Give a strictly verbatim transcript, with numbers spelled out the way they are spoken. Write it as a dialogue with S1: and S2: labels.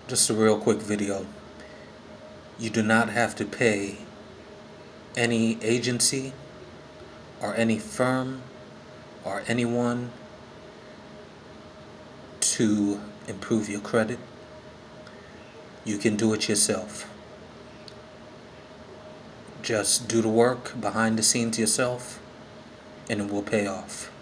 S1: Just a real quick video. You do not have to pay any agency or any firm or anyone to improve your credit. You can do it yourself. Just do the work behind the scenes yourself, and it will pay off.